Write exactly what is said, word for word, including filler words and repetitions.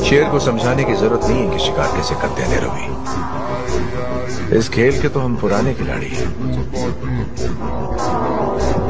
शेर को समझाने की जरूरत नहीं है कि शिकार कैसे करते हैं रवि। इस खेल के तो हम पुराने खिलाड़ी हैं।